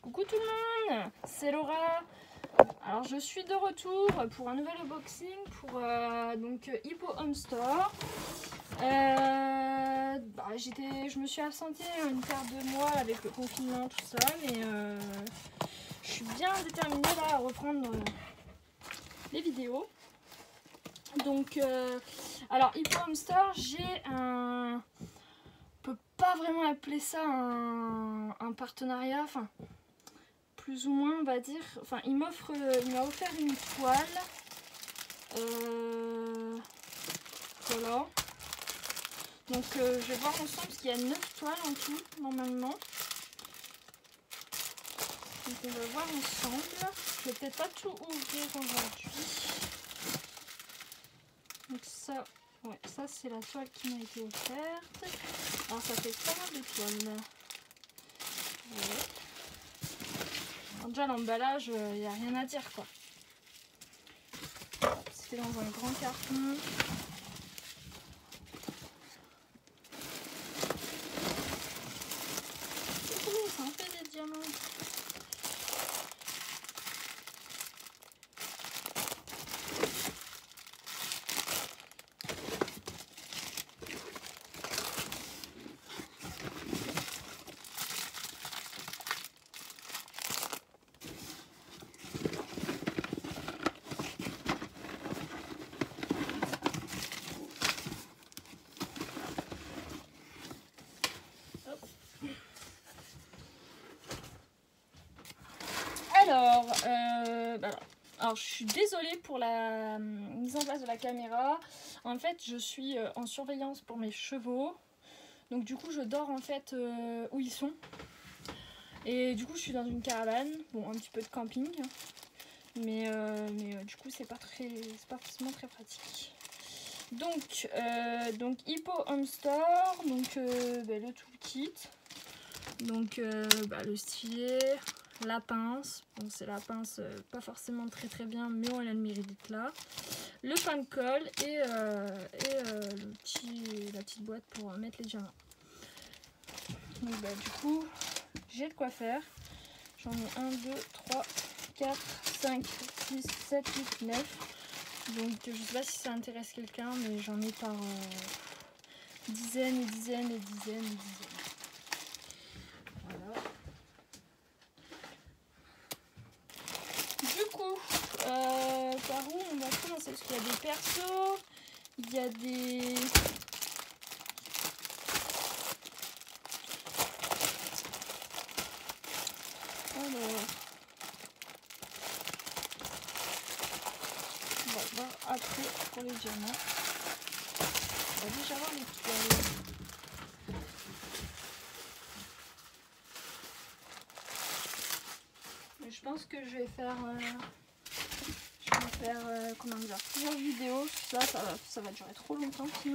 Coucou tout le monde, c'est Laura. Alors je suis de retour pour un nouvel unboxing pour donc Hippo Home Store. Je me suis absentée une paire de mois avec le confinement, tout ça, mais je suis bien déterminée là à reprendre les vidéos. Donc alors Hippo Home Store, j'ai un... On peut pas vraiment appeler ça un partenariat, enfin plus ou moins on va dire. Enfin il m'a offert une toile. Voilà. Donc je vais voir ensemble parce qu'il y a 9 toiles en tout normalement. Donc on va voir ensemble. Je vais peut-être pas tout ouvrir aujourd'hui. Donc ça, ouais, ça c'est la toile qui m'a été offerte. Alors ça fait pas mal de toiles. Ouais. Alors déjà l'emballage, il n'y a rien à dire quoi. C'est dans un grand carton. Ça en fait des diamants. Alors, je suis désolée pour la mise en place de la caméra. En fait, je suis en surveillance pour mes chevaux. Donc du coup, je dors en fait où ils sont. Et du coup, je suis dans une caravane. Bon, un petit peu de camping. Mais du coup, c'est pas forcément très pratique. Donc Hippo Home Store. Donc le toolkit. Donc le stylet. La pince, bon c'est la pince pas forcément très bien, mais on a le mérite d'être là. Le pain de colle et la petite boîte pour mettre les diamants. Donc du coup j'ai de quoi faire. J'en ai 1, 2, 3, 4, 5, 6, 7, 8, 9. Donc je sais pas si ça intéresse quelqu'un, mais j'en ai par dizaines et dizaines et dizaines et dizaines. Voilà. Par où on va commencer? Parce qu'il y a des persos, il y a des... Alors... On va voir après pour les diamants. On va déjà voir les toiles. Mais je pense que je vais faire... comment dire, plusieurs vidéos, ça va durer trop longtemps sinon.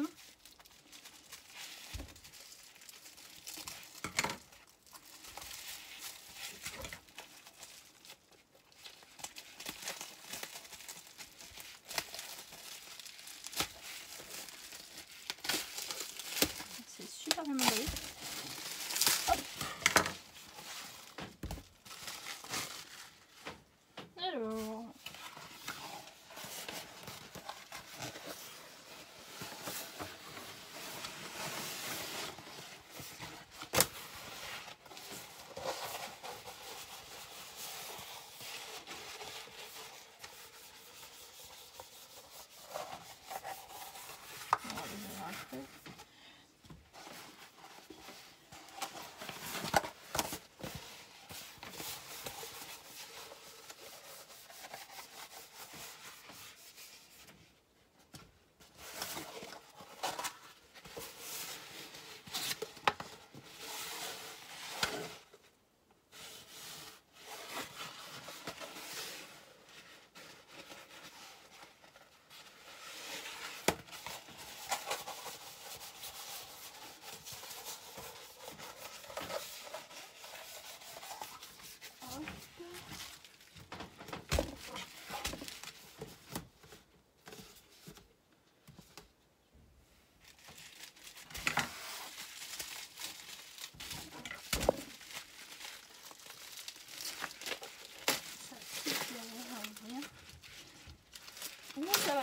C'est super bien emballé. Hop. Alors...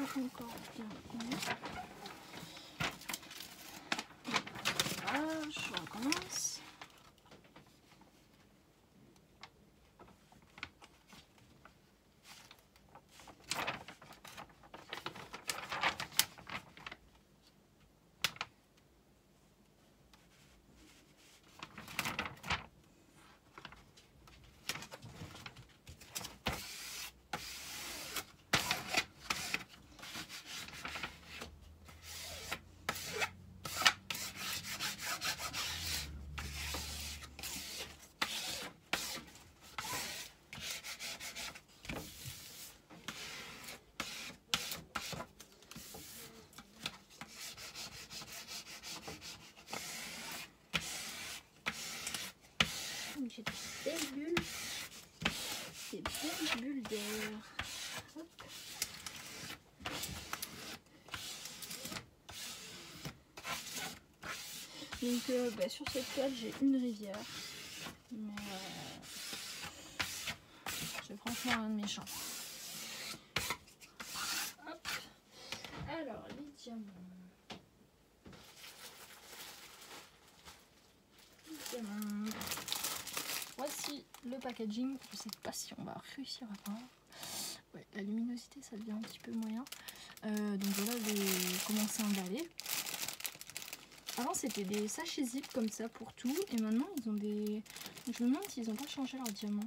pas encore bien mis. Voilà, je recommence. J'ai des belles bulles d'air. Hop. Donc sur cette toile j'ai une rivière, mais c'est franchement rien de méchant. Hop. Alors les diamants. Voici le packaging. Je sais pas si on va réussir à voir. Ouais, la luminosité ça devient un petit peu moyen. Donc voilà, j'ai commencé à emballer. Avant c'était des sachets zip comme ça pour tout, et maintenant ils ont des... Je me demande s'ils n'ont pas changé leurs diamants.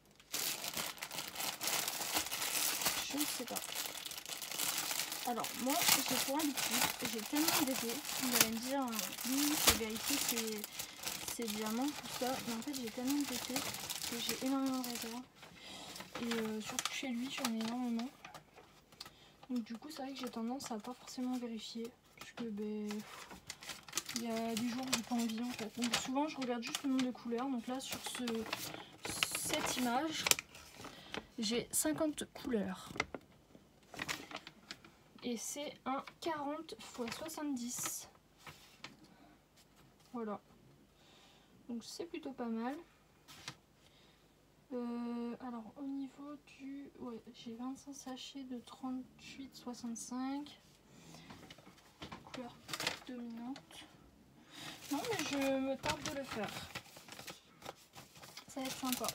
Je ne sais pas. Alors moi j'ai pour habitude, j'ai tellement d'épées, vous allez me dire oui c'est vérifié c'est diamant tout ça, mais en fait j'ai tellement d'épées que j'ai énormément de réserves. Et surtout chez lui j'en ai énormément. Donc du coup c'est vrai que j'ai tendance à pas forcément vérifier, parce que il y a des jours où j'ai pas envie en fait. Donc souvent je regarde juste le nombre de couleurs. Donc là sur cette image, j'ai 50 couleurs. Et c'est un 40 x 70. Voilà. Donc c'est plutôt pas mal. Alors au niveau du... Ouais, j'ai 25 sachets de 38,65. Couleur dominante. Non mais je me tarde de le faire. Ça va être sympa.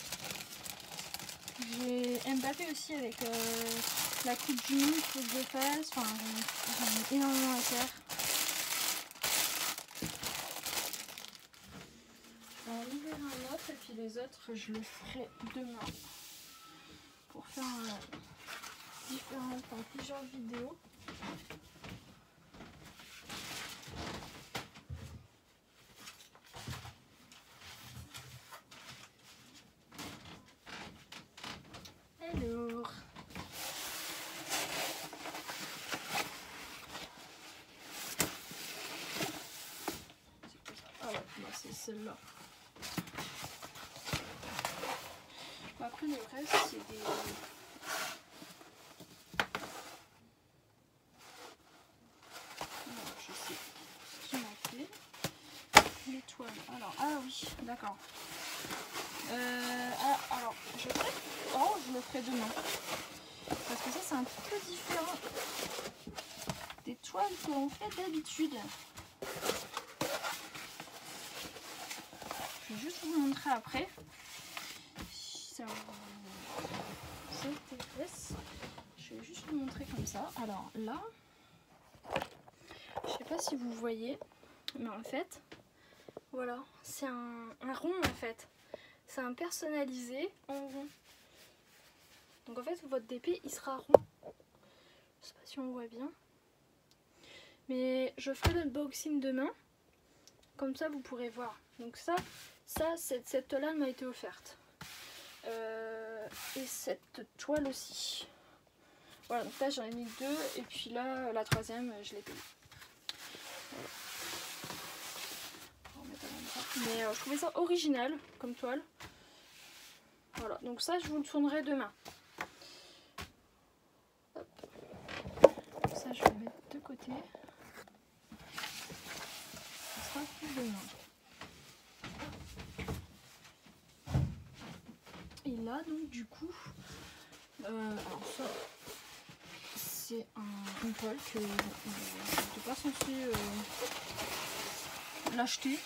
J'ai Mbappé aussi avec la coupe du monde, il faut que je le fasse. Enfin, j'en ai énormément à faire. Je vais en ouvrir un autre et puis les autres je le ferai demain. Pour faire plusieurs vidéos. Alors, ah ouais, bah c'est celle-là. Après le reste c'est des... Non, je sais ce qui m'a fait. L'étoile. Alors, ah oui, d'accord. Alors, je le ferai demain. Parce que ça, c'est un peu différent des toiles que l'on fait d'habitude. Je vais juste vous montrer après. Si ça vous intéresse. Je vais juste vous montrer comme ça. Alors là, je sais pas si vous voyez, mais en fait, voilà, c'est un rond en fait. C'est un personnalisé en rond. Donc en fait votre DP il sera rond. Je sais pas si on voit bien. Mais je ferai l'unboxing demain. Comme ça vous pourrez voir. Donc cette toile m'a été offerte. Et cette toile aussi. Voilà, donc là j'en ai mis deux. Et puis là la troisième je l'ai payée. Voilà. Mais je trouvais ça original comme toile. Voilà, donc ça je vous le tournerai demain. Hop. Ça je vais le mettre de côté. Ça sera pour demain. Et là donc du coup, alors ça c'est une toile que je n'étais pas censée l'acheter.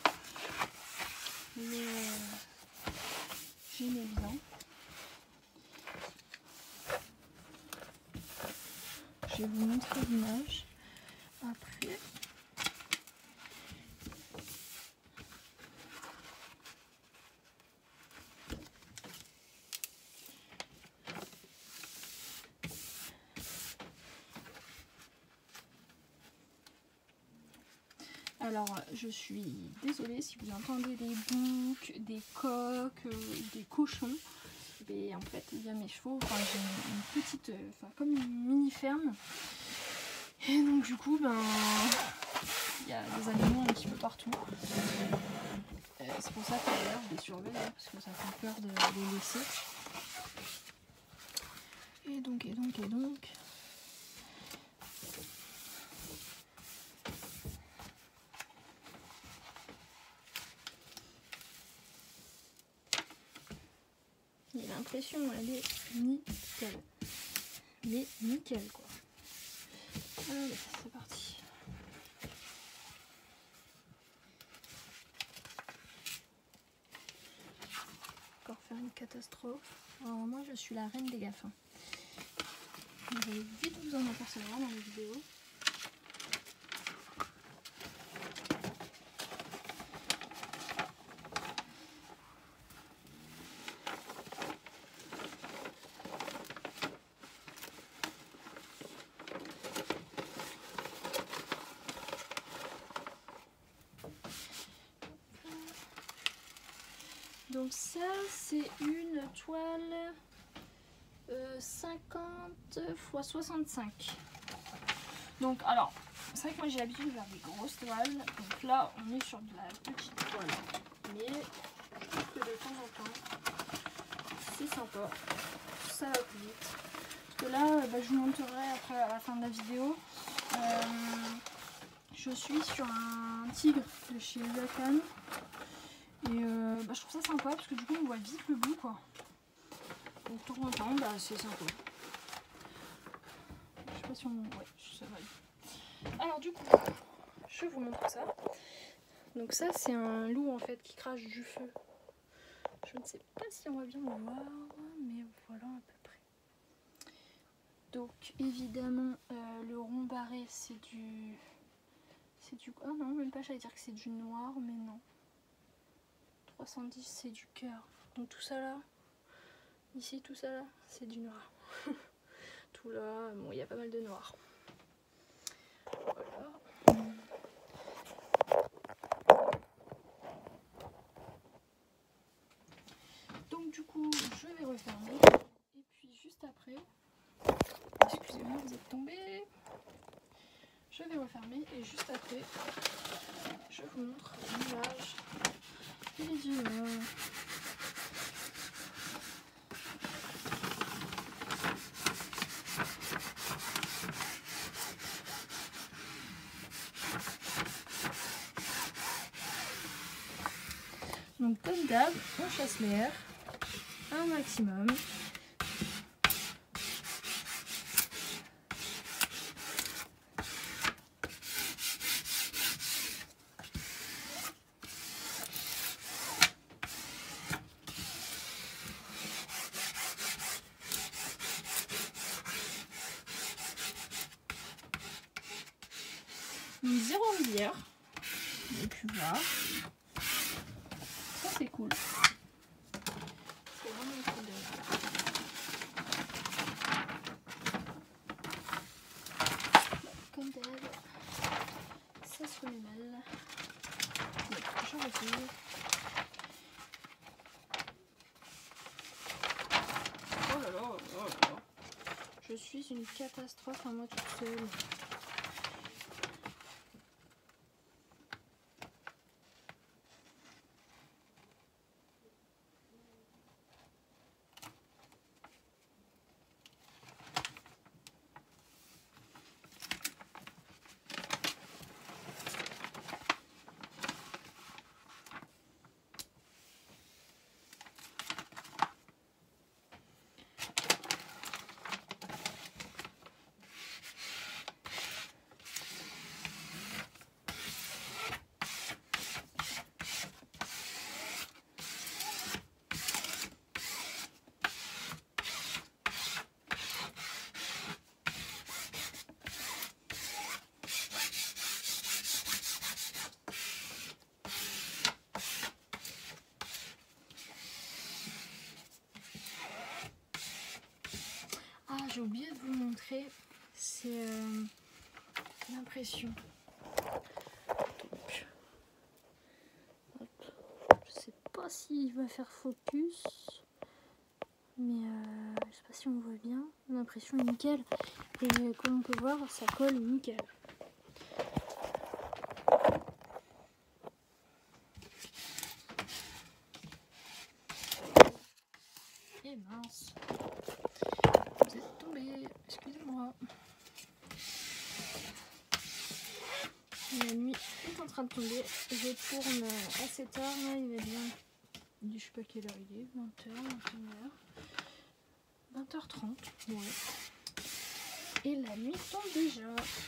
Mais j'aimais bien. Je vais vous montrer l'image après. Alors, je suis désolée si vous entendez des boucs, des coqs, des cochons. Et en fait, il y a mes chevaux. Enfin, j'ai une petite, comme une mini ferme. Et donc, du coup, ben, il y a des animaux un petit peu partout. C'est pour ça que d'ailleurs, je les surveille, hein, parce que ça fait peur de les laisser. Et donc. L'impression, elle est nickel. Mais nickel, quoi. Allez, c'est parti. Encore faire une catastrophe. Alors moi, je suis la reine des gaffes. Hein. Vous allez vite vous en apercevoir dans les vidéos. Donc ça, c'est une toile 50 x 65. Donc alors, c'est vrai que moi j'ai l'habitude de faire des grosses toiles. Donc là, on est sur de la petite toile. Mais je trouve que de temps en temps, c'est sympa. Ça va plus vite. Parce que là, je vous montrerai après à la fin de la vidéo. Je suis sur un tigre de chez Yakan. Et je trouve ça sympa parce que du coup on voit vite le bout, quoi. Donc de temps en temps, c'est sympa. Je sais pas si on... Ouais, ça va. Alors du coup, je vous montre ça. Donc ça, c'est un loup en fait qui crache du feu. Je ne sais pas si on va bien le voir, mais voilà à peu près. Donc évidemment, le rond barré, c'est du... Ah non, même pas, j'allais dire que c'est du noir, mais non. 310, c'est du cœur. Donc tout ça là, ici, tout ça là, c'est du noir. Tout là, bon, il y a pas mal de noir. Voilà. Donc du coup, je vais refermer. Et puis juste après, excusez-moi, vous êtes tombé. Je vais refermer et juste après, je vous montre l'image visuelle. Donc comme d'hab, on chasse l'air un maximum. Une 0 milliard. Et puis voilà. Ça c'est cool. C'est vraiment cool de... Comme d'hab, ça se remet mal. Donc, je retire. Oh là là, oh là là. Je suis une catastrophe à moi toute seule. j'ai oublié de vous montrer, c'est l'impression. Donc, je sais pas s'il va faire focus, mais je sais pas si on voit bien. L'impression est nickel. Et comme on peut voir, ça colle nickel. Et mince, vous êtes tombé, excusez-moi. La nuit est en train de tomber, je tourne assez tard, là il va bien, je sais pas quelle heure il est, 20h, 21h, 20h30, ouais. Et la nuit tombe déjà.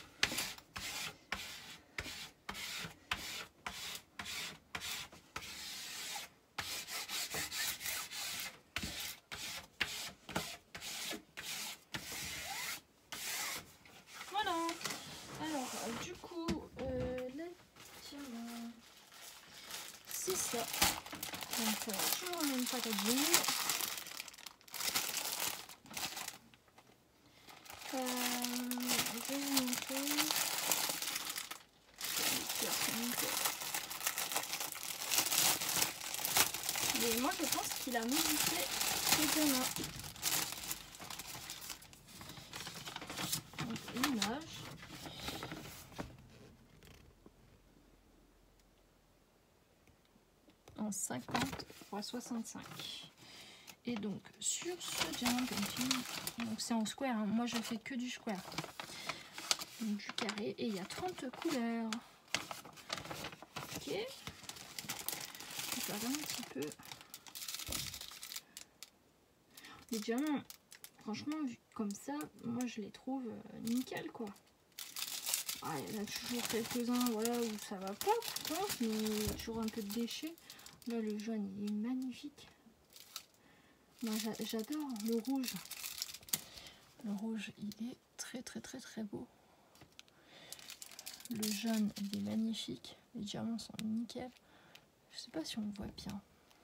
Voilà. Alors, du coup, là, tiens, c'est ça. Donc, toujours le même packaging. Je vais vous montrer. Mais moi, je pense qu'il a modifié ses deux mains. Donc, l'image. En 50 x 65. Et donc sur ce diamant painting, donc c'est en square, hein. Moi je fais que du square, donc du carré, et il y a 30 couleurs. Ok, je vais regarder un petit peu les diamants. Franchement, vu comme ça, moi je les trouve nickel quoi. Ah, il y en a toujours quelques-uns, voilà, où ça va pas, je pense, mais il y a toujours un peu de déchets. Là le jaune il est magnifique. Moi j'adore le rouge. Le rouge il est très beau. Le jaune il est magnifique. Les diamants sont nickel. Je sais pas si on voit bien.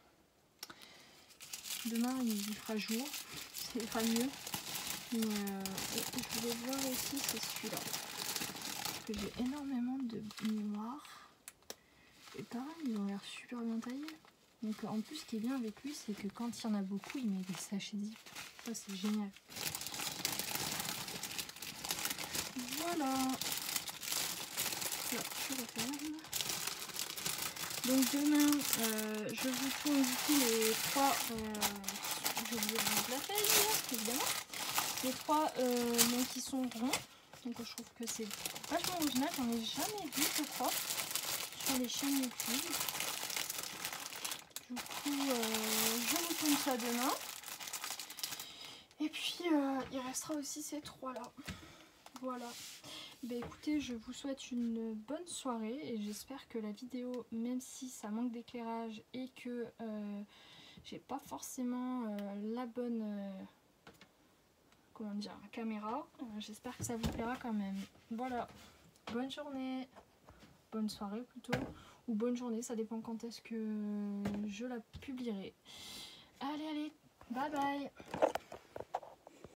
Demain il fera jour. Ça ira mieux. Mais je voulais voir aussi c'est celui-là. Parce que j'ai énormément de noirs. Et pareil, ils ont l'air super bien taillés. Donc en plus ce qui est bien avec lui c'est que quand il y en a beaucoup il met des sachets zip. Ça c'est génial. Voilà. Là, je referme. Donc demain je vous tourne du coup les trois j'ai oublié de vous la feuille évidemment. Les trois qui sont ronds. Donc je trouve que c'est vachement original, j'en ai jamais vu je crois sur les chaînes YouTube. Du coup, je vous tourne ça demain. Et puis, il restera aussi ces trois-là. Voilà. Ben, écoutez, je vous souhaite une bonne soirée. Et j'espère que la vidéo, même si ça manque d'éclairage et que j'ai pas forcément la bonne comment dire, caméra, j'espère que ça vous plaira quand même. Voilà. Bonne journée. Bonne soirée plutôt. Ou bonne journée, ça dépend quand est-ce que je la publierai. Allez, bye bye.